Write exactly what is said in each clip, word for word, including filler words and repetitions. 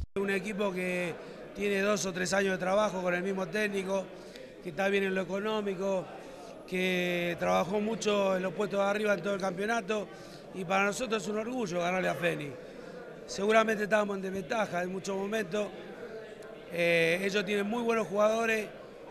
Un equipo que tiene dos o tres años de trabajo con el mismo técnico, que está bien en lo económico, que trabajó mucho en los puestos de arriba en todo el campeonato y para nosotros es un orgullo ganarle a Fénix. Seguramente estábamos en desventaja en muchos momentos, eh, ellos tienen muy buenos jugadores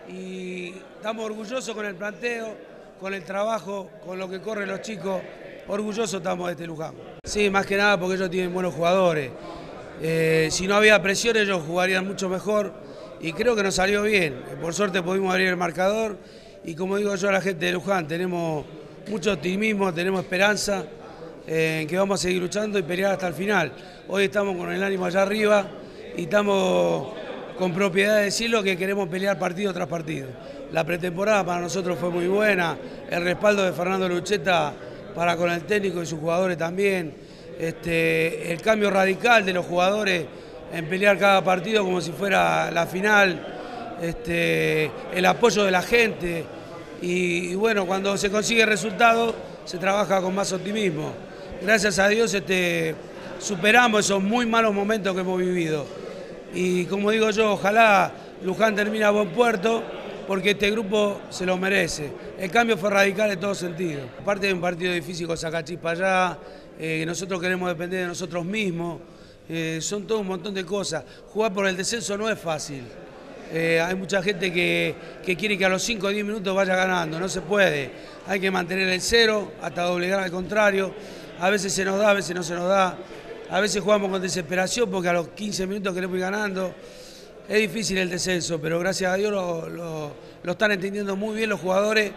y estamos orgullosos con el planteo, con el trabajo, con lo que corren los chicos, orgullosos estamos de este Luján. Sí, más que nada porque ellos tienen buenos jugadores. Eh, si no había presión ellos jugarían mucho mejor y creo que nos salió bien. Por suerte pudimos abrir el marcador y como digo yo a la gente de Luján, tenemos mucho optimismo, tenemos esperanza en eh, que vamos a seguir luchando y pelear hasta el final. Hoy estamos con el ánimo allá arriba y estamos con propiedad de decirlo que queremos pelear partido tras partido. La pretemporada para nosotros fue muy buena, el respaldo de Fernando Lucheta para con el técnico y sus jugadores también. Este, el cambio radical de los jugadores en pelear cada partido como si fuera la final, este, el apoyo de la gente y, y bueno, cuando se consigue resultado se trabaja con más optimismo. Gracias a Dios este, superamos esos muy malos momentos que hemos vivido y como digo yo, ojalá Luján termine a buen puerto porque este grupo se lo merece. El cambio fue radical en todo sentido. Aparte de un partido difícil con Sacachispa allá, eh, nosotros queremos depender de nosotros mismos, eh, son todo un montón de cosas. Jugar por el descenso no es fácil. Eh, hay mucha gente que, que quiere que a los cinco o diez minutos vaya ganando, no se puede. Hay que mantener el cero hasta doblegar al contrario. A veces se nos da, a veces no se nos da. A veces jugamos con desesperación porque a los quince minutos queremos ir ganando. Es difícil el descenso, pero gracias a Dios lo, lo, lo están entendiendo muy bien los jugadores,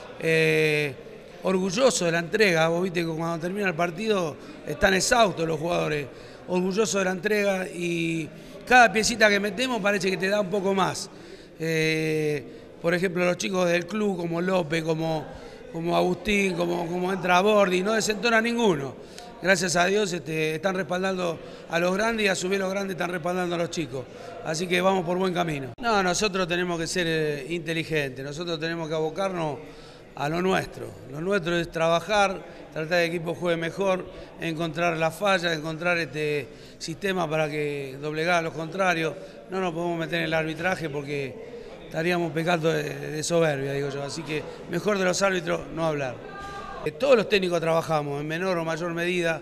eh, orgullosos de la entrega. Vos viste que cuando termina el partido están exhaustos los jugadores, orgullosos de la entrega y cada piecita que metemos parece que te da un poco más. Eh, por ejemplo, los chicos del club como López, como, como Agustín, como, como entra Bordi, no desentona ninguno. Gracias a Dios este, están respaldando a los grandes y a su vez los grandes están respaldando a los chicos. Así que vamos por buen camino. No, nosotros tenemos que ser eh, inteligentes, nosotros tenemos que abocarnos a lo nuestro. Lo nuestro es trabajar, tratar de que el equipo juegue mejor, encontrar la falla, encontrar este sistema para que doblegar a los contrarios. No nos podemos meter en el arbitraje porque estaríamos pecando de, de soberbia, digo yo. Así que mejor de los árbitros no hablar. Todos los técnicos trabajamos en menor o mayor medida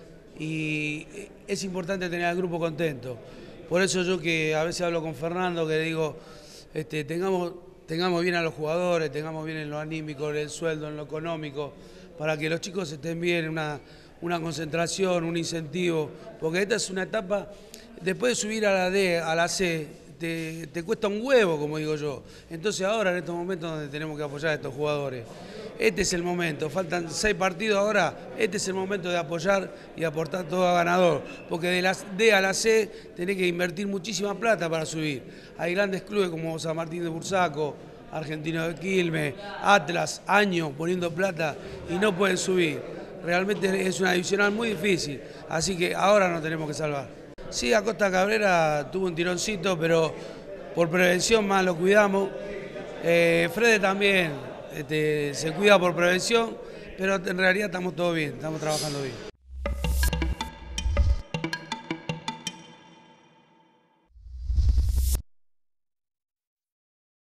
y es importante tener al grupo contento. Por eso yo que a veces hablo con Fernando, que le digo, este, tengamos, tengamos bien a los jugadores, tengamos bien en lo anímico, en el sueldo, en lo económico, para que los chicos estén bien, una, una concentración, un incentivo, porque esta es una etapa, después de subir a la D, a la C, Te, te cuesta un huevo, como digo yo. Entonces ahora, en estos momentos donde tenemos que apoyar a estos jugadores, este es el momento, faltan seis partidos ahora, este es el momento de apoyar y aportar todo a ganador, porque de la D a la C tenés que invertir muchísima plata para subir. Hay grandes clubes como San Martín de Bursaco, Argentino de Quilmes, Atlas, años poniendo plata y no pueden subir. Realmente es una divisional muy difícil, así que ahora nos tenemos que salvar. Sí, Acosta Cabrera tuvo un tironcito, pero por prevención más lo cuidamos. Eh, Frede también este, se cuida por prevención, pero en realidad estamos todo bien, estamos trabajando bien.